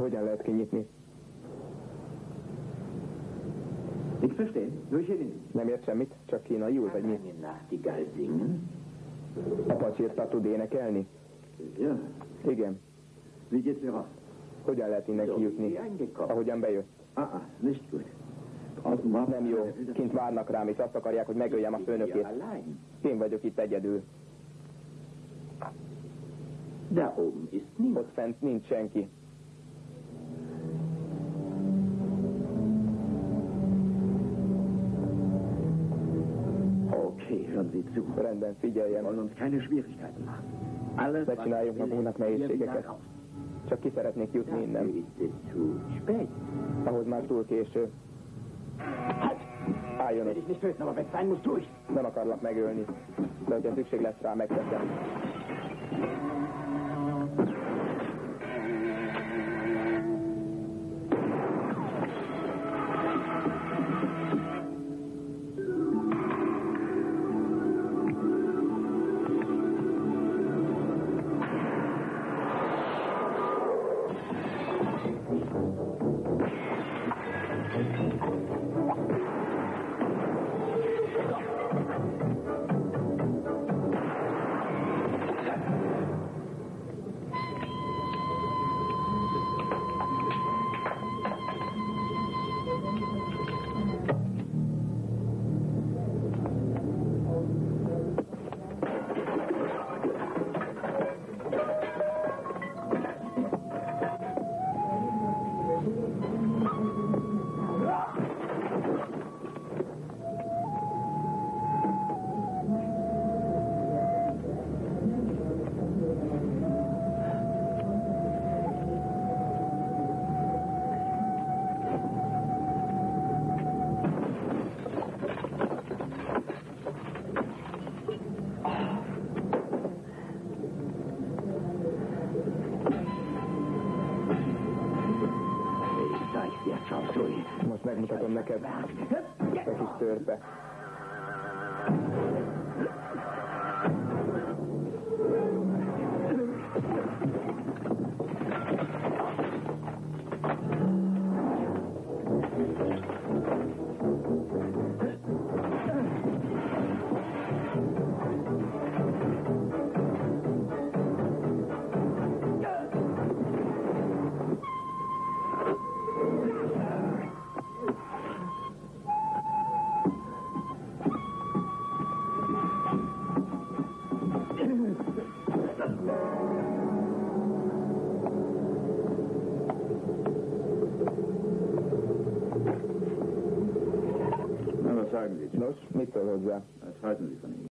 Hogyan lehet kinyitni? Nichts verstehen? Durchgehen. Nem ért semmit? Csak kínaiul, vagy mi? Eine Nachtigall singen? A pacsirta tud énekelni? Ja. Igen. Wie geht's hier raus? Hogyan lehet innen kijutni? Ahogyan bejött? Nicht gut. Draußen war Nem jó. Kint várnak rám, és azt akarják, hogy megöljem a főnökét. Én vagyok itt egyedül. Da oben ist niemand. Ott fent nincs senki. Okay, hören Sie zu. Rendben, figyeljen. Wir wollen uns keine Schwierigkeiten machen. Alles, Ne csináljunk magunknak nehézségeket. Csak ki szeretnék jutni innen. ist es zu spät. Ahhoz már túl késő. Halt! Álljon Werde ott. ich nicht töten, aber wenn es sein muss, tue ich. Nem akarlak megölni. De hogyha szükség lesz rá, megteszem. Most megmutatom neked a kis törpe. Na, was sagen Sie? Nos, mit szól hozzá? Was halten Sie von ihm?